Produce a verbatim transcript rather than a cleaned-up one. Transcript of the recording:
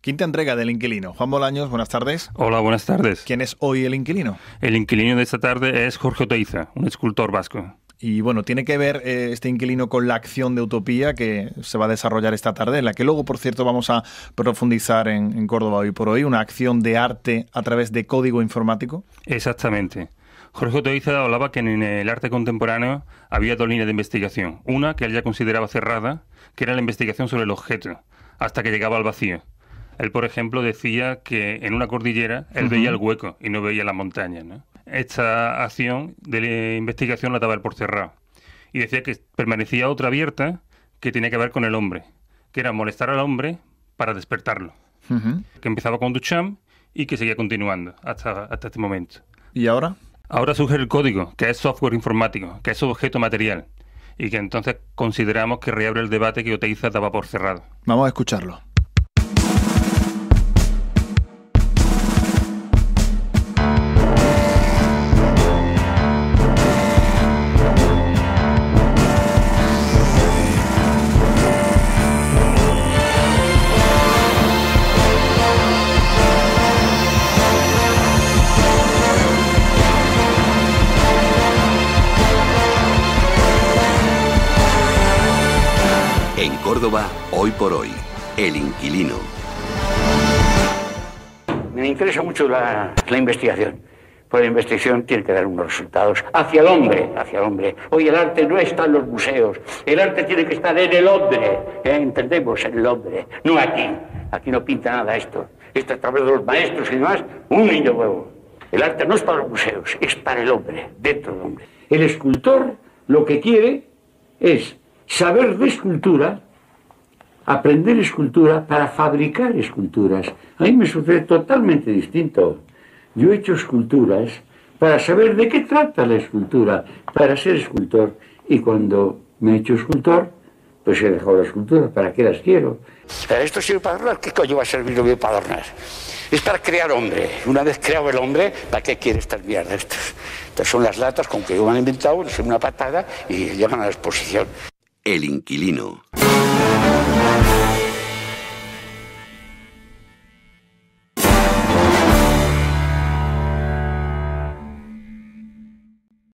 Quinta entrega del Inquilino. Juan Bolaños, buenas tardes. Hola, buenas tardes. ¿Quién es hoy el inquilino? El inquilino de esta tarde es Jorge Oteiza, un escultor vasco. Y bueno, tiene que ver eh, este inquilino con la acción de Utopía que se va a desarrollar esta tarde, en la que luego, por cierto, vamos a profundizar en, en Córdoba Hoy por Hoy, una acción de arte a través de código informático. Exactamente. Jorge Oteiza hablaba que en el arte contemporáneo había dos líneas de investigación. Una que él ya consideraba cerrada, que era la investigación sobre el objeto, hasta que llegaba al vacío. Él, por ejemplo, decía que en una cordillera él uh-huh. veía el hueco y no veía las montañas, ¿no? Esta acción de investigación la daba él por cerrado. Y decía que permanecía otra abierta que tenía que ver con el hombre, que era molestar al hombre para despertarlo. Uh-huh. Que empezaba con Duchamp y que seguía continuando hasta, hasta este momento. ¿Y ahora? Ahora surge el código, que es software informático, que es objeto material, y que entonces consideramos que reabre el debate que Oteiza daba por cerrado. Vamos a escucharlo. En Córdoba, hoy por hoy, El Inquilino. Me interesa mucho la, la investigación, porque la investigación tiene que dar unos resultados hacia el hombre, hacia el hombre. Hoy el arte no está en los museos, el arte tiene que estar en el hombre, ¿eh? Entendemos, en el hombre, no aquí. Aquí no pinta nada esto, esto a través de los maestros y demás, un niño nuevo. El arte no es para los museos, es para el hombre, dentro del hombre. El escultor lo que quiere es saber de escultura, aprender escultura para fabricar esculturas. A mí me sucede totalmente distinto. Yo he hecho esculturas para saber de qué trata la escultura, para ser escultor. Y cuando me he hecho escultor, pues he dejado la escultura. ¿Para qué las quiero? ¿Esto sirve para adornar? ¿Qué coño va a servir lo mío para adornar? Es para crear hombre. Una vez creado el hombre, ¿para qué quiere estas mierdas estas? Estas son las latas con que lo han inventado, les dan una patada y llegan a la exposición. El Inquilino.